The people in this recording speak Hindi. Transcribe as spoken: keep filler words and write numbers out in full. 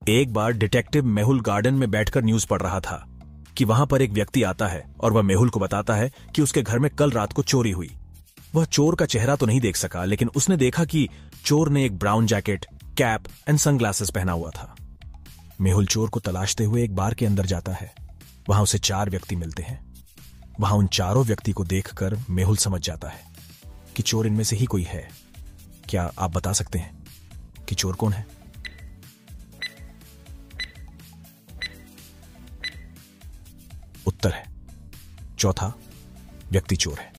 एक बार डिटेक्टिव मेहुल गार्डन में बैठकर न्यूज पढ़ रहा था कि वहां पर एक व्यक्ति आता है और वह मेहुल को बताता है कि उसके घर में कल रात को चोरी हुई। वह चोर का चेहरा तो नहीं देख सका, लेकिन उसने देखा कि चोर ने एक brown jacket, cap and sunglasses पहना हुआ था। मेहुल चोर को तलाशते हुए एक बार के अंदर जाता है। वहां उसे चार व्यक्ति मिलते हैं। वहां उन चारों व्यक्ति को देखकर मेहुल समझ जाता है कि चोर इनमें से ही कोई है। क्या आप बता सकते हैं कि चोर कौन है? उत्तर है चौथा व्यक्ति चोर है।